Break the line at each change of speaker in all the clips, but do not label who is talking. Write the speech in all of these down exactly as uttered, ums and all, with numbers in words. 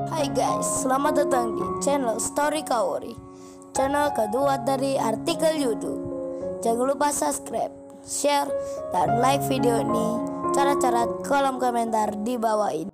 Hai guys, selamat datang di channel Story Kaori, channel kedua dari artikel YouTube. Jangan lupa subscribe, share, dan like video ini. Cara-cara kolom komentar di bawah ini.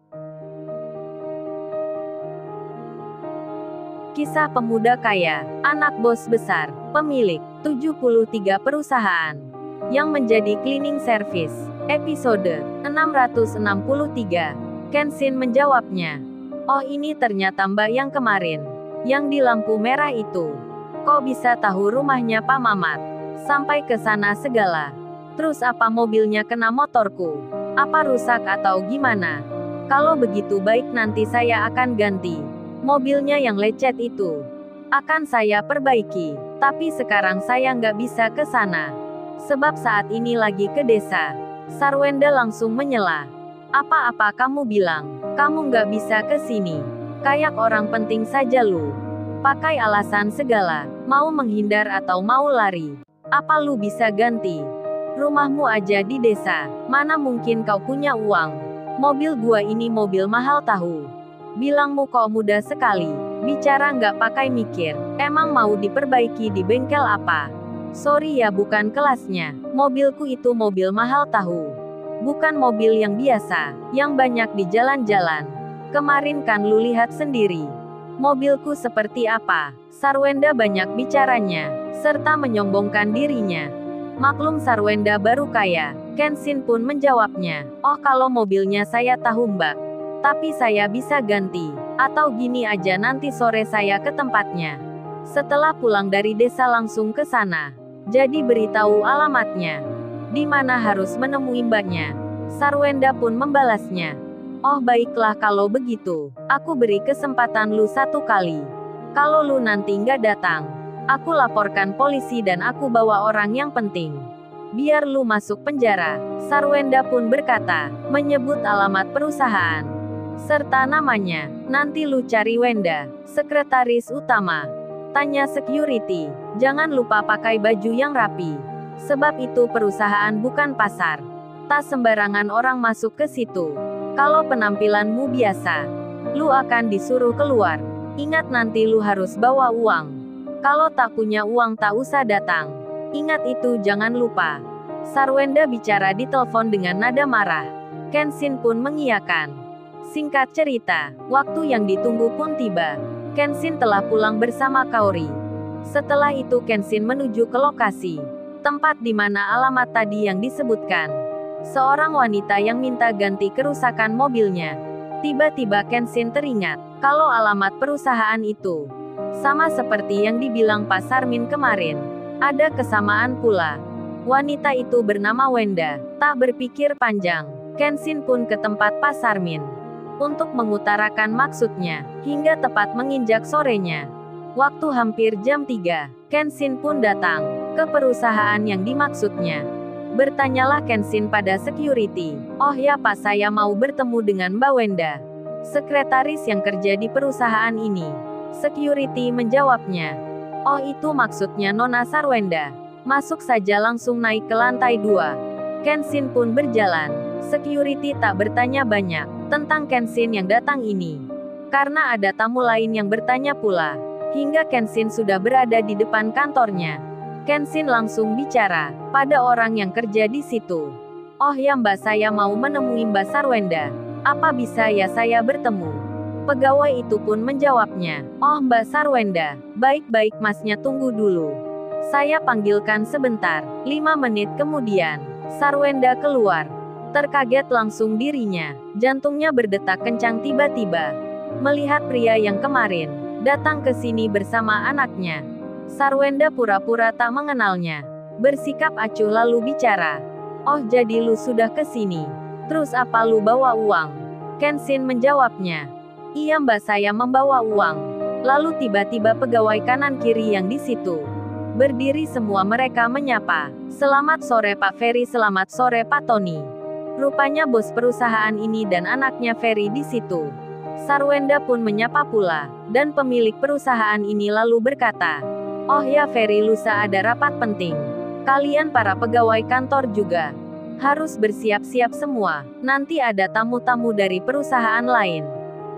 Kisah pemuda kaya, anak bos besar, pemilik tujuh puluh tiga perusahaan, yang menjadi cleaning service. Episode enam ratus enam puluh tiga. Kenshin menjawabnya. Oh, ini ternyata Mbak yang kemarin, yang di lampu merah itu. Kok bisa tahu rumahnya Pak Mamat? Sampai ke sana segala. Terus apa mobilnya kena motorku? Apa rusak atau gimana? Kalau begitu baik, nanti saya akan ganti. Mobilnya yang lecet itu akan saya perbaiki. Tapi sekarang saya nggak bisa ke sana, sebab saat ini lagi ke desa. Sarwenda langsung menyela. Apa-apa kamu bilang, kamu nggak bisa ke sini. Kayak orang penting saja lu. Pakai alasan segala, mau menghindar atau mau lari. Apa lu bisa ganti? Rumahmu aja di desa, mana mungkin kau punya uang. Mobil gua ini mobil mahal tahu. Bilangmu kok mudah sekali, bicara nggak pakai mikir. Emang mau diperbaiki di bengkel apa? Sorry ya, bukan kelasnya. Mobilku itu mobil mahal tahu. Bukan mobil yang biasa, yang banyak di jalan-jalan. Kemarin kan lu lihat sendiri. Mobilku seperti apa? Sarwenda banyak bicaranya, serta menyombongkan dirinya. Maklum Sarwenda baru kaya. Kenshin pun menjawabnya. Oh, kalau mobilnya saya tahu Mbak. Tapi saya bisa ganti. Atau gini aja, nanti sore saya ke tempatnya. Setelah pulang dari desa langsung ke sana. Jadi beritahu alamatnya. Di mana harus menemui mbaknya. Sarwenda pun membalasnya. Oh baiklah, kalau begitu, aku beri kesempatan lu satu kali. Kalau lu nanti nggak datang, aku laporkan polisi dan aku bawa orang yang penting. Biar lu masuk penjara. Sarwenda pun berkata, menyebut alamat perusahaan serta namanya. Nanti lu cari Wenda, sekretaris utama. Tanya security, jangan lupa pakai baju yang rapi. Sebab itu perusahaan bukan pasar. Tak sembarangan orang masuk ke situ. Kalau penampilanmu biasa, lu akan disuruh keluar. Ingat, nanti lu harus bawa uang. Kalau tak punya uang tak usah datang. Ingat itu, jangan lupa. Sarwenda bicara di telepon dengan nada marah. Kenshin pun mengiyakan. Singkat cerita, waktu yang ditunggu pun tiba. Kenshin telah pulang bersama Kaori. Setelah itu Kenshin menuju ke lokasi tempat di mana alamat tadi yang disebutkan. Seorang wanita yang minta ganti kerusakan mobilnya. Tiba-tiba Kenshin teringat kalau alamat perusahaan itu sama seperti yang dibilang Pak Sarmin kemarin. Ada kesamaan pula. Wanita itu bernama Wenda. Tak berpikir panjang, Kenshin pun ke tempat Pak Sarmin untuk mengutarakan maksudnya, hingga tepat menginjak sorenya. Waktu hampir jam tiga, Kenshin pun datang ke perusahaan yang dimaksudnya. Bertanyalah Kenshin pada security. Oh ya Pak, saya mau bertemu dengan Mbak Wenda, sekretaris yang kerja di perusahaan ini. Security menjawabnya. Oh, itu maksudnya Nona Sarwenda. Masuk saja, langsung naik ke lantai dua. Kenshin pun berjalan. Security tak bertanya banyak tentang Kenshin yang datang ini, karena ada tamu lain yang bertanya pula. Hingga Kenshin sudah berada di depan kantornya. Kenshin langsung bicara pada orang yang kerja di situ. Oh ya Mbak, saya mau menemui Mbak Sarwenda. Apa bisa ya saya bertemu? Pegawai itu pun menjawabnya. Oh Mbak Sarwenda, baik-baik Masnya tunggu dulu. Saya panggilkan sebentar. Lima menit kemudian, Sarwenda keluar. Terkaget langsung dirinya. Jantungnya berdetak kencang tiba-tiba melihat pria yang kemarin datang ke sini bersama anaknya. Sarwenda pura-pura tak mengenalnya. Bersikap acuh lalu bicara. Oh, jadi lu sudah ke sini. Terus apa lu bawa uang? Kenshin menjawabnya. Iya Mbak, saya membawa uang. Lalu tiba-tiba pegawai kanan kiri yang di situ berdiri semua mereka menyapa. Selamat sore Pak Ferry, selamat sore Pak Tony. Rupanya bos perusahaan ini dan anaknya Ferry di situ. Sarwenda pun menyapa pula, dan pemilik perusahaan ini lalu berkata, oh ya Ferry, lusa ada rapat penting. Kalian para pegawai kantor juga harus bersiap-siap semua. Nanti ada tamu-tamu dari perusahaan lain.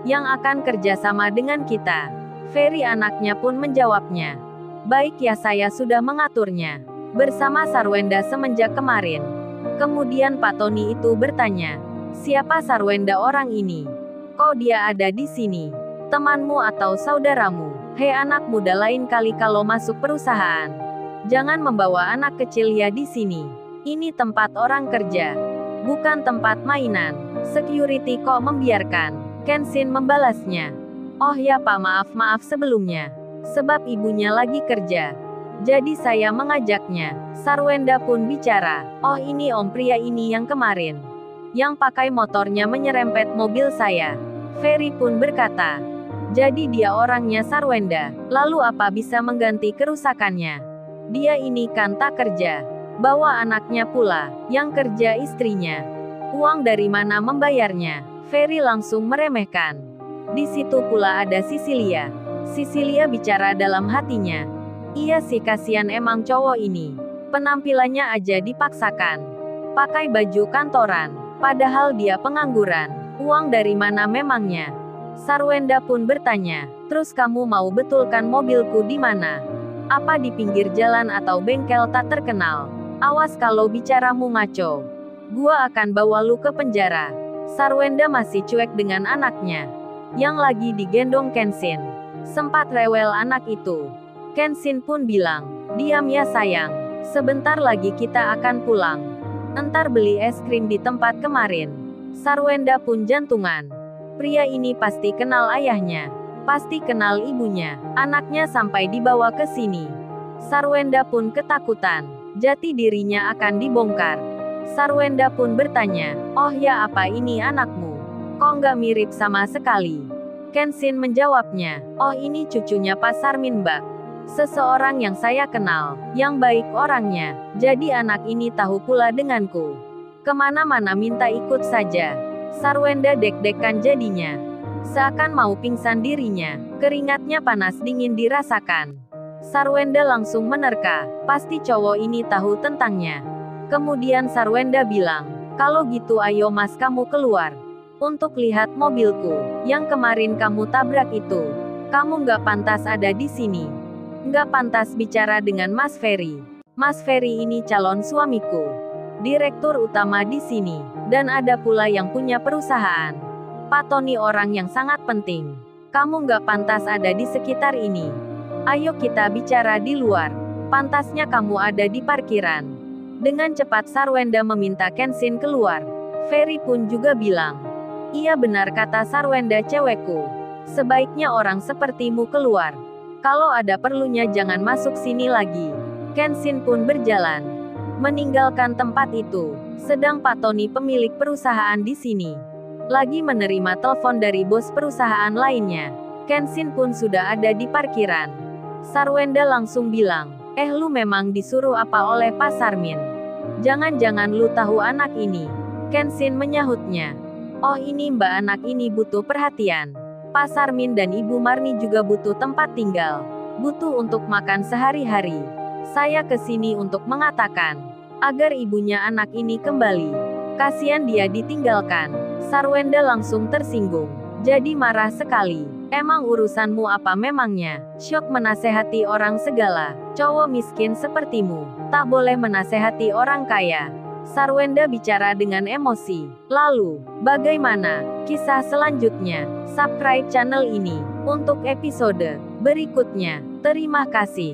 yang akan kerjasama dengan kita. Ferry anaknya pun menjawabnya. Baik ya, saya sudah mengaturnya bersama Sarwenda semenjak kemarin. Kemudian Pak Tony itu bertanya, siapa Sarwenda orang ini? Kok dia ada di sini? Temanmu atau saudaramu? Hei anak muda, lain kali kalau masuk perusahaan, jangan membawa anak kecil ya di sini. Ini tempat orang kerja, bukan tempat mainan. Security kok membiarkan? Kenshin membalasnya. Oh ya Pak, maaf maaf sebelumnya. Sebab ibunya lagi kerja, jadi saya mengajaknya. Sarwenda pun bicara. Oh ini om pria ini yang kemarin, yang pakai motornya menyerempet mobil saya. Ferry pun berkata, jadi dia orangnya Sarwenda. Lalu apa bisa mengganti kerusakannya? Dia ini kan tak kerja, bawa anaknya pula, yang kerja istrinya. Uang dari mana membayarnya? Ferry langsung meremehkan. Di situ pula ada Sisilia. Sisilia bicara dalam hatinya. Iya sih, kasihan emang cowok ini. Penampilannya aja dipaksakan. Pakai baju kantoran, padahal dia pengangguran. Uang dari mana memangnya? Sarwenda pun bertanya, terus kamu mau betulkan mobilku di mana? Apa di pinggir jalan atau bengkel tak terkenal? Awas kalau bicaramu ngaco, gua akan bawa lu ke penjara. Sarwenda masih cuek dengan anaknya, yang lagi digendong Kenshin. Sempat rewel anak itu. Kenshin pun bilang, diam ya sayang, sebentar lagi kita akan pulang. Entar beli es krim di tempat kemarin. Sarwenda pun jantungan. Pria ini pasti kenal ayahnya, pasti kenal ibunya, anaknya sampai dibawa ke sini. Sarwenda pun ketakutan, jati dirinya akan dibongkar. Sarwenda pun bertanya, oh ya, apa ini anakmu? Kok nggak mirip sama sekali? Kenshin menjawabnya, oh ini cucunya Pak Sarmin Mbak. Seseorang yang saya kenal, yang baik orangnya, jadi anak ini tahu pula denganku. Kemana-mana minta ikut saja. Sarwenda deg-degan jadinya. Seakan mau pingsan dirinya, keringatnya panas dingin dirasakan. Sarwenda langsung menerka, pasti cowok ini tahu tentangnya. Kemudian Sarwenda bilang, kalau gitu ayo mas kamu keluar. Untuk lihat mobilku, yang kemarin kamu tabrak itu. Kamu nggak pantas ada di sini. Nggak pantas bicara dengan Mas Ferry. Mas Ferry ini calon suamiku, direktur utama di sini, dan ada pula yang punya perusahaan. Pak Tony orang yang sangat penting. Kamu nggak pantas ada di sekitar ini. Ayo kita bicara di luar. Pantasnya kamu ada di parkiran. Dengan cepat Sarwenda meminta Kenshin keluar. Ferry pun juga bilang, iya benar kata Sarwenda cewekku. Sebaiknya orang sepertimu keluar. Kalau ada perlunya jangan masuk sini lagi. Kenshin pun berjalan, meninggalkan tempat itu. Sedang Pak Tony pemilik perusahaan di sini lagi menerima telepon dari bos perusahaan lainnya. Kenshin pun sudah ada di parkiran. Sarwenda langsung bilang, eh lu memang disuruh apa oleh Pak Sarmin? Jangan-jangan lu tahu anak ini? Kenshin menyahutnya. Oh ini mbak, anak ini butuh perhatian. Pak Sarmin dan Ibu Marni juga butuh tempat tinggal. Butuh untuk makan sehari-hari. Saya kesini untuk mengatakan, agar ibunya anak ini kembali. Kasihan dia ditinggalkan. Sarwenda langsung tersinggung. Jadi marah sekali. Emang urusanmu apa memangnya? Syok menasehati orang segala. Cowok miskin sepertimu, tak boleh menasehati orang kaya. Sarwenda bicara dengan emosi. Lalu, bagaimana kisah selanjutnya? Subscribe channel ini untuk episode berikutnya. Terima kasih.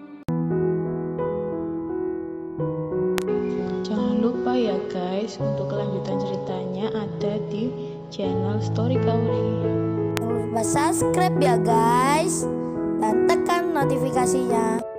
Jangan lupa ya guys, untuk kelanjutan ceritanya ada di channel Story Kauri.
Jangan lupa subscribe ya guys, dan tekan notifikasinya.